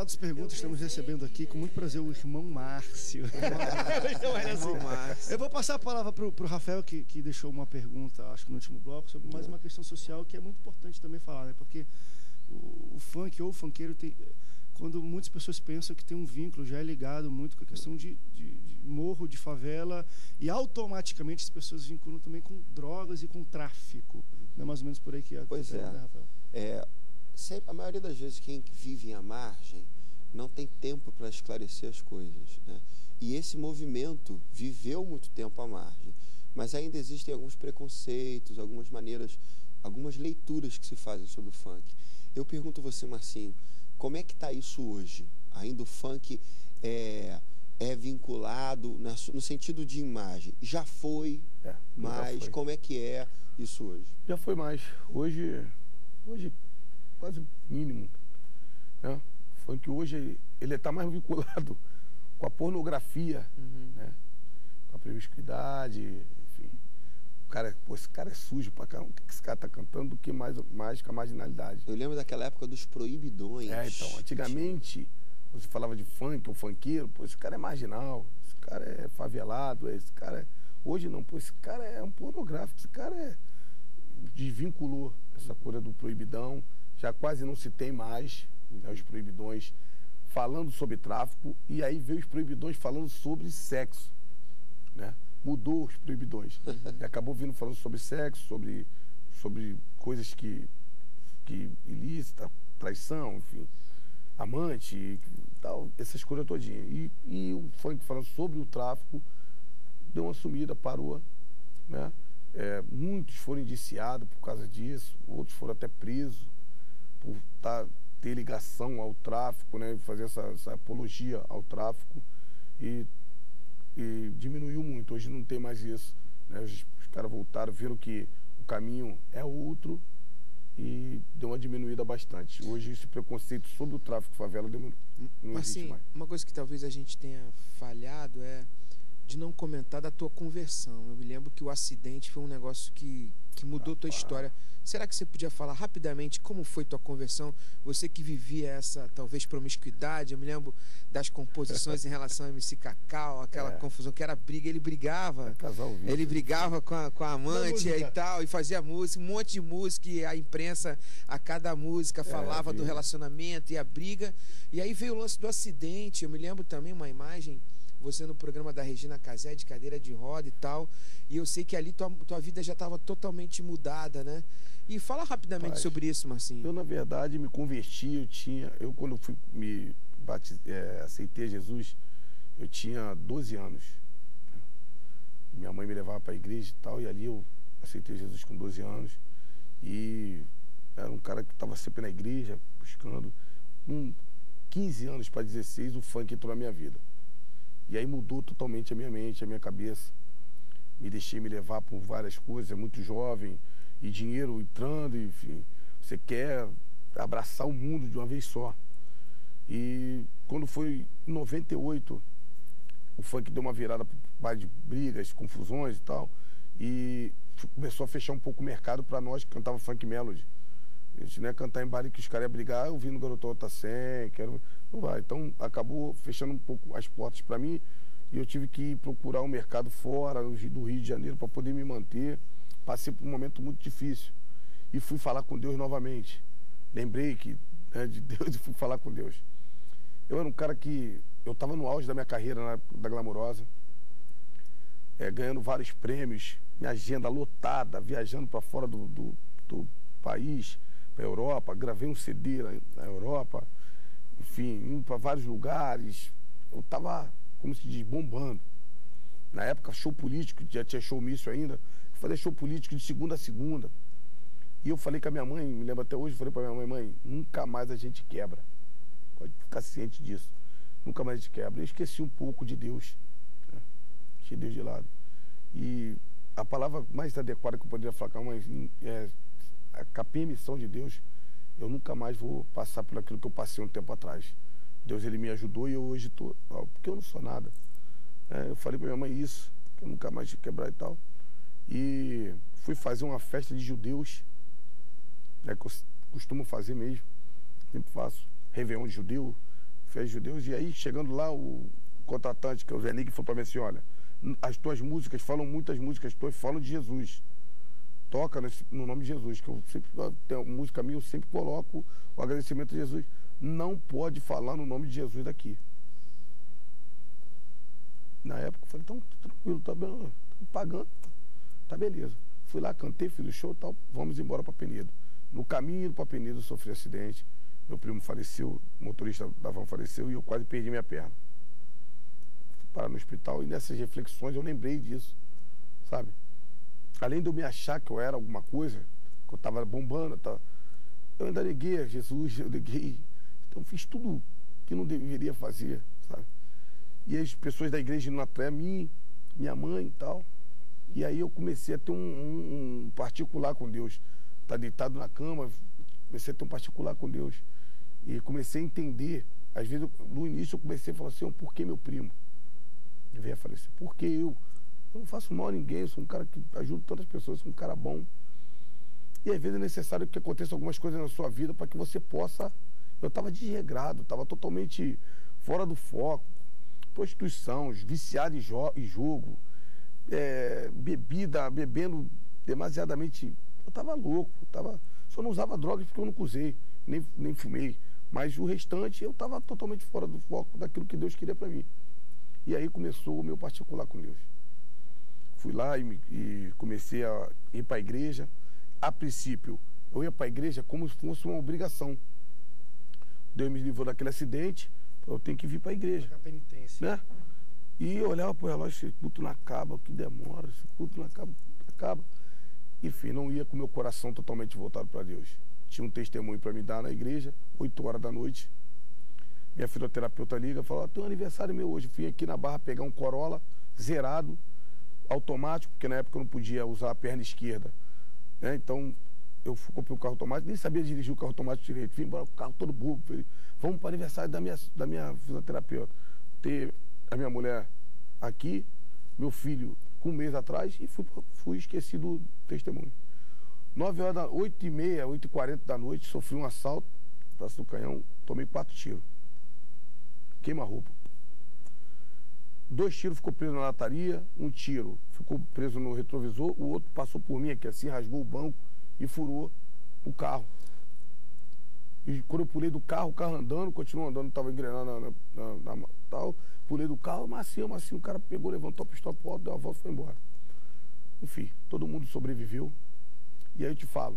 outras perguntas, estamos recebendo aqui com muito prazer o irmão Márcio. Eu vou passar a palavra para o Rafael, que deixou uma pergunta, acho que no último bloco, sobre mais uma questão social que é muito importante também falar, né? Porque o funk ou o funkeiro tem... Quando muitas pessoas pensam que tem um vínculo, já é ligado muito com a questão de morro, de favela, e automaticamente as pessoas vinculam também com drogas e com tráfico. Não é mais ou menos por aí que é. Pois é. Né, Rafael? A maioria das vezes quem vive à margem não tem tempo para esclarecer as coisas, né? E esse movimento viveu muito tempo à margem, mas ainda existem alguns preconceitos, algumas maneiras, algumas leituras que se fazem sobre o funk. Eu pergunto a você, Marcinho, como é que está isso hoje? Ainda o funk é vinculado no sentido de imagem? Já foi, mas já foi. Como é que é isso hoje? Já foi mais. Hoje quase mínimo, né? O funk hoje ele está mais vinculado com a pornografia, né? Com a promiscuidade, enfim. Esse cara é sujo pra caramba. O que esse cara tá cantando do que mais com a marginalidade? Eu lembro daquela época dos proibidões. Então, antigamente, você falava de funk, ou funkeiro, esse cara é marginal, esse cara é favelado, esse cara é... Hoje não, esse cara é um pornográfico, esse cara desvinculou essa coisa do proibidão, já quase não se tem mais, né, os proibidões falando sobre tráfico, e aí veio os proibidões falando sobre sexo, né? Mudou os proibidões. E acabou vindo falando sobre sexo, sobre coisas que ilícita, traição, enfim, amante e tal, essas coisas todinhas. E o funk falando sobre o tráfico deu uma sumida, parou, né? Muitos foram indiciados por causa disso, outros foram até presos por ter ligação ao tráfico, né? Fazer essa apologia ao tráfico. E diminuiu muito, hoje não tem mais isso, né? Os caras voltaram, viram que o caminho é outro e deu uma diminuída bastante. Hoje esse preconceito sobre o tráfico favela não existe mais. Uma coisa que talvez a gente tenha falhado é de não comentar da tua conversão. Eu me lembro que o acidente foi um negócio que mudou tua história. Será que você podia falar rapidamente como foi tua conversão? Você que vivia essa, talvez, promiscuidade. Eu me lembro das composições em relação ao MC Cacau, aquela confusão que era briga. Ele brigava, ele brigava com a amante e tal, e fazia música, um monte de música, e a imprensa, a cada música, falava do relacionamento e a briga. E aí veio o lance do acidente. Eu me lembro também uma imagem, você no programa da Regina Casé, de cadeira de roda e tal, e eu sei que ali tua vida já estava totalmente mudada, né? E fala rapidamente sobre isso, Marcinho. Eu, na verdade, me converti, eu quando aceitei Jesus, eu tinha 12 anos. Minha mãe me levava para a igreja e tal, e ali eu aceitei Jesus com 12 anos, e era um cara que estava sempre na igreja, buscando. Com 15 anos para 16, o funk entrou na minha vida. E aí mudou totalmente a minha mente, a minha cabeça. Me deixei me levar por várias coisas, muito jovem, e dinheiro entrando, enfim. Você quer abraçar o mundo de uma vez só. E quando foi em 98, o funk deu uma virada para de brigas, confusões e tal. E começou a fechar um pouco o mercado para nós que cantava funk melody. A gente não ia cantar em bar que os caras iam brigar, eu vi no Garotão tá sem, não vai. Então acabou fechando um pouco as portas para mim e eu tive que procurar um mercado fora do Rio de Janeiro para poder me manter. Passei por um momento muito difícil e fui falar com Deus novamente. Lembrei de Deus e fui falar com Deus. Eu era um cara que eu estava no auge da minha carreira da Glamourosa, ganhando vários prêmios, minha agenda lotada, viajando para fora do país, para a Europa, gravei um CD na Europa, enfim, indo para vários lugares. Eu estava, como se diz, bombando. Na época, show político, já tinha showmício ainda, eu fazia show político de segunda a segunda. E eu falei com a minha mãe, me lembro até hoje, falei para minha mãe, nunca mais a gente quebra. Pode ficar ciente disso. Nunca mais a gente quebra. Eu esqueci um pouco de Deus, né? Deixei Deus de lado. E a palavra mais adequada que eu poderia falar com a mãe é a permissão de Deus, eu nunca mais vou passar por aquilo que eu passei um tempo atrás. Deus, ele me ajudou e eu hoje estou... Porque eu não sou nada. Eu falei para minha mãe isso, que eu nunca mais ia quebrar e tal. E fui fazer uma festa de judeus, né, que eu costumo fazer mesmo, sempre faço. Réveillon de judeu, fé judeus, e aí chegando lá o contratante, que é o Zé Nick, falou para mim assim, olha, as tuas músicas falam, muitas músicas tuas falam de Jesus. Toca no nome de Jesus, que eu sempre tenho música minha, eu sempre coloco o agradecimento a Jesus. Não pode falar no nome de Jesus daqui. Na época eu falei, então tranquilo, tá bem, tá pagando, tá beleza. Fui lá, cantei, fiz o show e tal, vamos embora para Penedo. No caminho para Penedo eu sofri um acidente, meu primo faleceu, o motorista da van faleceu e eu quase perdi minha perna. Fui parar no hospital e nessas reflexões eu lembrei disso, sabe? Além de eu me achar que eu era alguma coisa, que eu estava bombando, eu ainda neguei a Jesus, eu neguei. Então fiz tudo que não deveria fazer, sabe? E as pessoas da igreja indo atrás de mim, minha mãe e tal. E aí eu comecei a ter um particular com Deus. Tá deitado na cama, comecei a ter um particular com Deus. E comecei a entender. Às vezes, no início, eu comecei a falar assim, por que meu primo? Eu veio a falecer, por que eu? Eu não faço mal a ninguém, eu sou um cara que ajuda tantas pessoas, sou um cara bom. E às vezes é necessário que aconteça algumas coisas na sua vida para que você possa... Eu estava desregrado, estava totalmente fora do foco. Prostituição, viciado em jogo, bebida, bebendo demasiadamente. Eu estava louco, só não usava drogas porque eu não usei, nem fumei. Mas o restante eu estava totalmente fora do foco daquilo que Deus queria para mim. E aí começou o meu particular com Deus. Fui lá e comecei a ir para a igreja. A princípio, eu ia para a igreja como se fosse uma obrigação. Deus me livrou daquele acidente, eu tenho que vir para a igreja. Penitência. Né? E eu olhava para o relógio, esse culto não acaba, que demora, esse culto não acaba. Enfim, não ia com o meu coração totalmente voltado para Deus. Tinha um testemunho para me dar na igreja, 8 horas da noite. Minha fisioterapeuta liga e fala, tem um aniversário meu hoje. Fui aqui na Barra pegar um Corolla zerado, automático, porque na época eu não podia usar a perna esquerda. Né? Então, eu comprei um carro automático, nem sabia dirigir o carro automático direito. Vim embora com o carro todo bobo. Falei, vamos para o aniversário da minha fisioterapeuta. Ter a minha mulher aqui, meu filho com um mês atrás, e fui esquecido do testemunho. 9 horas, 8h30, 8h40 da noite, sofri um assalto, Praça do Canhão, tomei 4 tiros. Queima-roupa. 2 tiros ficou preso na lataria, 1 tiro ficou preso no retrovisor, o outro passou por mim aqui assim, rasgou o banco e furou o carro. E quando eu pulei do carro, o carro andando, continuou andando, estava engrenado tal, pulei do carro, macio, o cara pegou, levantou a pistola pro alto, deu a volta e foi embora. Enfim, todo mundo sobreviveu. E aí eu te falo,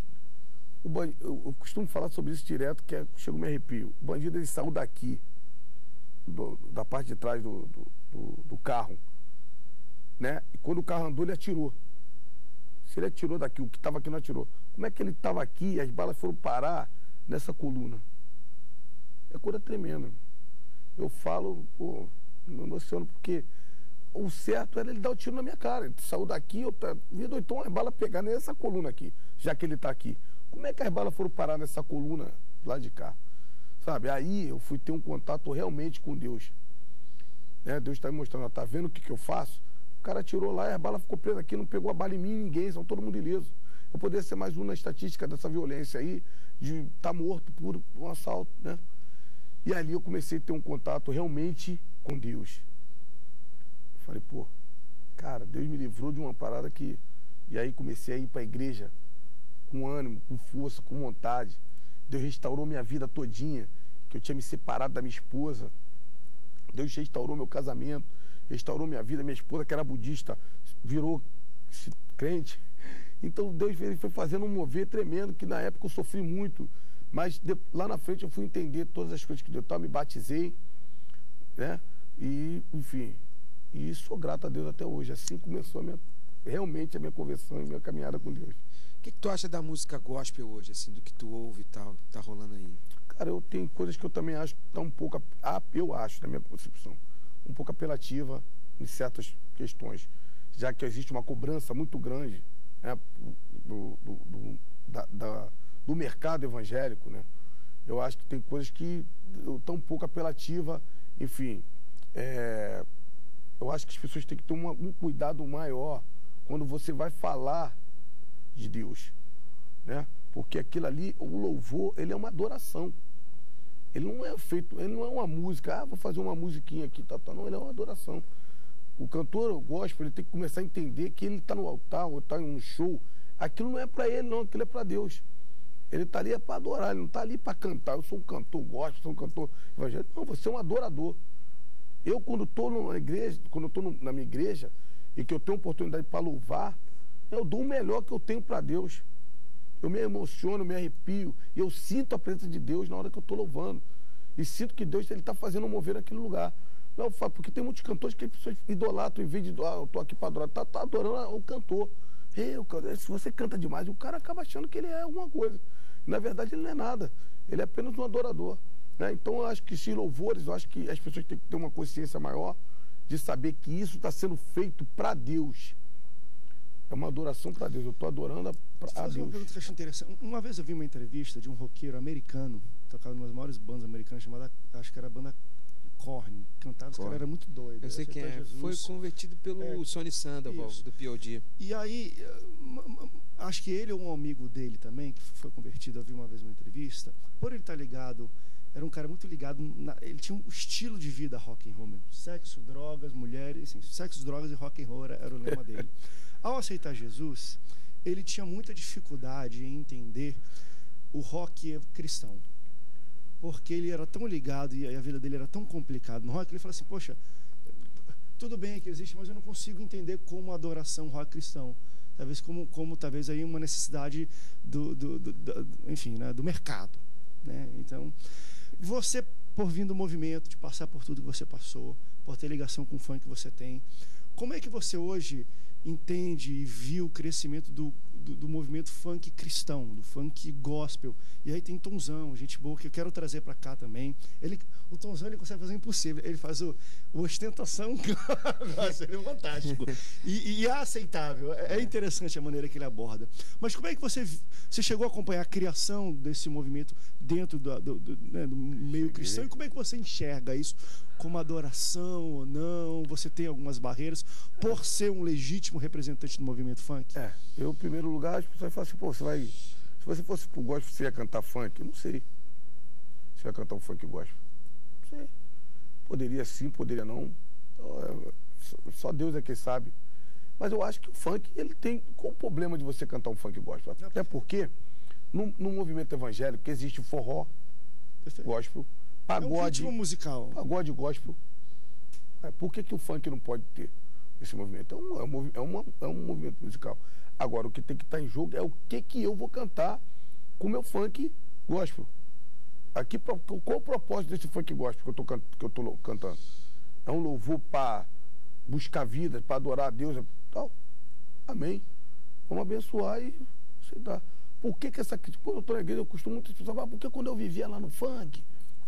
eu costumo falar sobre isso direto, que chego me arrepio. O bandido, ele saiu daqui, da parte de trás do carro, né? E quando o carro andou, ele atirou. Se ele atirou daqui, o que estava aqui não atirou. Como é que ele estava aqui e as balas foram parar nessa coluna? É coisa tremenda. Eu falo, pô, me emociono, porque o certo era ele dar o tiro na minha cara. Ele saiu daqui, então as balas pegar nessa coluna aqui, já que ele está aqui. Como é que as balas foram parar nessa coluna lá de cá? Sabe, aí eu fui ter um contato realmente com Deus. Né? Deus está me mostrando, tá vendo o que eu faço? O cara atirou lá e a bala ficou presa aqui, não pegou a bala em mim, ninguém, são todo mundo ileso. Eu poderia ser mais um na estatística dessa violência aí, de estar morto por um assalto, né? E ali eu comecei a ter um contato realmente com Deus. Eu falei, pô, cara, Deus me livrou de uma parada que... E aí comecei a ir para a igreja com ânimo, com força, com vontade. Deus restaurou minha vida todinha, que eu tinha me separado da minha esposa. Deus restaurou meu casamento, restaurou minha vida. Minha esposa, que era budista, virou crente. Então Deus foi fazendo um mover tremendo, que na época eu sofri muito. Mas lá na frente eu fui entender todas as coisas que Deus estava, me batizei, né? E, enfim, e sou grato a Deus até hoje. Assim começou realmente a minha conversão e a minha caminhada com Deus. O que tu acha da música gospel hoje, assim, do que tu ouve e tal, que tá rolando aí? Cara, eu tenho coisas que eu também acho que tá um pouco, eu acho, na minha concepção, um pouco apelativa em certas questões, já que existe uma cobrança muito grande, né, do mercado evangélico, né? Eu acho que tem coisas que estão um pouco apelativa, enfim, eu acho que as pessoas têm que ter um cuidado maior quando você vai falar de Deus, né? Porque aquilo ali, o louvor, ele é uma adoração. Ele não é feito, ele não é uma música, vou fazer uma musiquinha aqui, não, ele é uma adoração. O cantor gospel, ele tem que começar a entender que ele está no altar, ou está em um show, aquilo não é para ele não, aquilo é para Deus. Ele está ali para adorar, ele não está ali para cantar. Eu sou um cantor gospel, sou um cantor evangélico. Não, você é um adorador. Eu, quando estou na igreja, quando estou na minha igreja, e que eu tenho oportunidade para louvar, eu dou o melhor que eu tenho para Deus. Eu me emociono, eu me arrepio, e eu sinto a presença de Deus na hora que eu estou louvando. E sinto que Deus está fazendo eu mover naquele lugar. Não, porque tem muitos cantores que as pessoas idolatram, em vez de, eu estou aqui para adorar, tá adorando o cantor. Se você canta demais, o cara acaba achando que ele é alguma coisa. Na verdade, ele não é nada. Ele é apenas um adorador. Né? Então, eu acho que esses louvores, eu acho que as pessoas têm que ter uma consciência maior de saber que isso está sendo feito para Deus. É uma adoração para Deus. Eu estou adorando a Deus. Uma pergunta que eu acho interessante. Uma vez eu vi uma entrevista de um roqueiro americano, tocava em uma das maiores bandas americanas, chamada, acho que era a banda Korn. Cantava, os caras eram muito doidos. Eu sei quem é. Foi convertido pelo Sonny Sandoval, do P.O.D. E aí, acho que ele ou um amigo dele também, que foi convertido, eu vi uma vez uma entrevista, por ele estar ligado, era um cara muito ligado, ele tinha um estilo de vida rock and roll mesmo. Sexo, drogas, mulheres, assim, sexo, drogas e rock and roll era o lema dele. Ao aceitar Jesus, ele tinha muita dificuldade em entender o rock cristão. Porque ele era tão ligado e a vida dele era tão complicada no rock, ele falou assim, poxa, tudo bem que existe, mas eu não consigo entender como adoração rock cristão. Talvez como talvez aí uma necessidade enfim, né, do mercado. Né? Então, você, por vir do movimento, de passar por tudo que você passou, por ter ligação com o funk que você tem, como é que você hoje entende e viu o crescimento do movimento funk cristão, do funk gospel? E aí tem Tonzão, gente boa, que eu quero trazer para cá também. O Tonzão, ele consegue fazer o impossível. Ele faz o ostentação gospel, ele é fantástico. E é aceitável. É interessante a maneira que ele aborda. Mas como é que você chegou a acompanhar a criação desse movimento dentro né, do meio cristão? E como é que você enxerga isso? Como adoração ou não? Você tem algumas barreiras por ser um legítimo representante do movimento funk? Eu, em primeiro lugar, as pessoas falam assim, pô, se você fosse pro gospel, você ia cantar funk? Eu não sei. Você ia cantar um funk gospel? Não sei. Poderia sim, poderia não. Só Deus é quem sabe. Mas eu acho que o funk, ele tem... Qual o problema de você cantar um funk gospel? Até porque, no movimento evangélico, existe o forró, gospel, pagode... É um ritmo musical. Pagode gospel. Por que o funk não pode ter esse movimento? É um movimento musical. Agora, o que tem que estar em jogo é o que eu vou cantar com o meu funk gospel. Aqui, qual o propósito desse funk gospel que eu estou cantando? É um louvor para buscar vida, para adorar a Deus e tal? Amém. Vamos abençoar e aceitar. Por que essa crítica? Quando eu estou na igreja, eu costumo muitas pessoas falar, por que quando eu vivia lá no funk?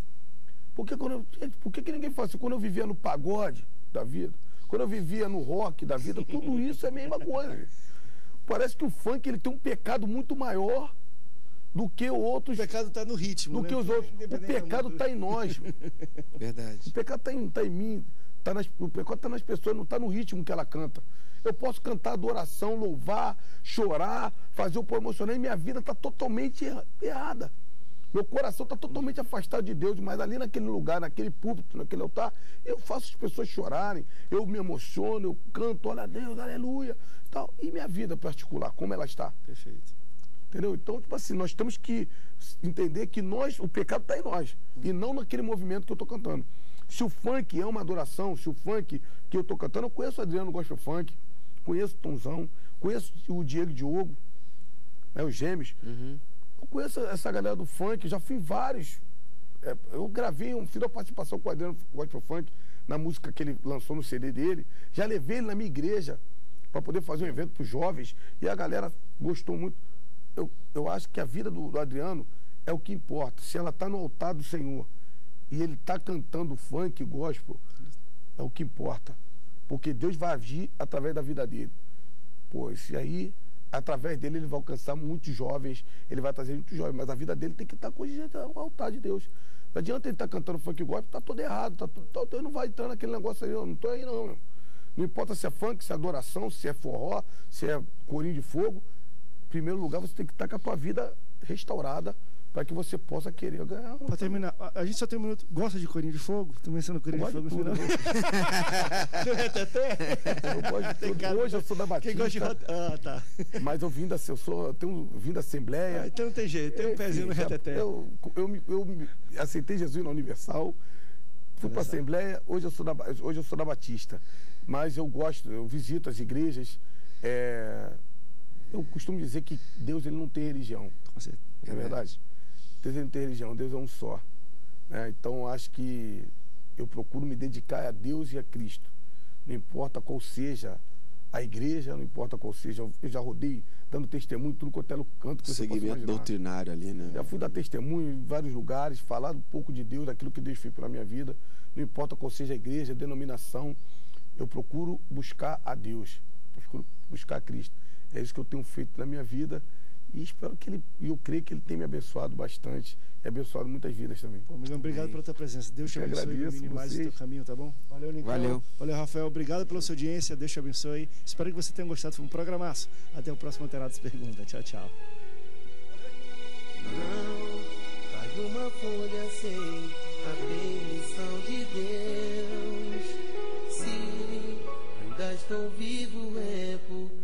Por que ninguém fala assim? Quando eu vivia no pagode da vida, quando eu vivia no rock da vida, tudo isso é a mesma coisa. Parece que o funk, ele tem um pecado muito maior do que outros. O pecado está no ritmo, do né? que os outros. O pecado está em nós. Verdade. O pecado está em mim. O pecado está nas pessoas, não está no ritmo que ela canta. Eu posso cantar adoração, louvar, chorar, fazer o povo emocionar, e minha vida está totalmente errada. Meu coração está totalmente afastado de Deus, mas ali naquele lugar, naquele púlpito, naquele altar, eu faço as pessoas chorarem, eu me emociono, eu canto, olha a Deus, aleluia, tal. E minha vida particular, como ela está? Perfeito. Entendeu? Então, tipo assim, nós temos que entender que o pecado está em nós, e não naquele movimento que eu estou cantando. Se o funk é uma adoração, se o funk que eu estou cantando, eu conheço o Adriano Gospel Funk, conheço o Tonzão, conheço o Diego Diogo, né, os Gêmeos. Eu conheço essa galera do funk, já fui em vários. Eu gravei, fiz uma participação com o Adriano Gospel Funk na música que ele lançou no CD dele. Já levei ele na minha igreja para poder fazer um evento para os jovens e a galera gostou muito. Eu acho que a vida do Adriano é o que importa. Se ela está no altar do Senhor e ele está cantando funk gospel, é o que importa. Porque Deus vai agir através da vida dele. Pois, e aí, através dele, ele vai alcançar muitos jovens, ele vai trazer muitos jovens, mas a vida dele tem que estar condizente ao altar de Deus. Não adianta ele estar cantando funk gospel, está todo errado, ele não vai entrar naquele negócio aí, eu não estou aí não, meu. Não importa se é funk, se é adoração, se é forró, se é corinho de fogo, em primeiro lugar você tem que estar com a tua vida restaurada para que você possa querer ganhar uma. Para terminar, a gente só tem um minuto. Gosta de Corinho de Fogo? Tô mencionando Corinho de Fogo no final. Do Reteté? Eu gosto de tudo. Hoje eu sou da Batista. Quem gosta de... Ah, tá. Mas eu vim da Assembleia. Então não tem jeito, tem um pezinho no Reteté. Eu aceitei Jesus na Universal, fui para a Assembleia, hoje eu sou da Batista. Mas eu visito as igrejas. Eu costumo dizer que Deus ele não tem religião. Com certeza. É verdade? Deus ele não tem religião, Deus é um só. Né? Então, acho que eu procuro me dedicar a Deus e a Cristo. Não importa qual seja a igreja, não importa qual seja. Eu já rodei dando testemunho, tudo quanto é canto que você possa imaginar. Segmento doutrinário ali, né? Já fui dar testemunho em vários lugares, falar um pouco de Deus, daquilo que Deus fez pela minha vida. Não importa qual seja a igreja, a denominação, eu procuro buscar a Deus, procuro buscar a Cristo. É isso que eu tenho feito na minha vida. E espero que eu creio que ele tem me abençoado bastante e abençoado muitas vidas também. Pô, amigão, obrigado pela tua presença. Deus te abençoe e ilumine mais o teu caminho, tá bom? Valeu, Lincoln. Valeu, Rafael. Obrigado pela sua audiência. Deus te abençoe. Espero que você tenha gostado. Foi um programaço. Até o próximo Alterados Pergunta. Tchau, tchau. Não cai uma folha sem a permissão de Deus. Se ainda estou vivo é por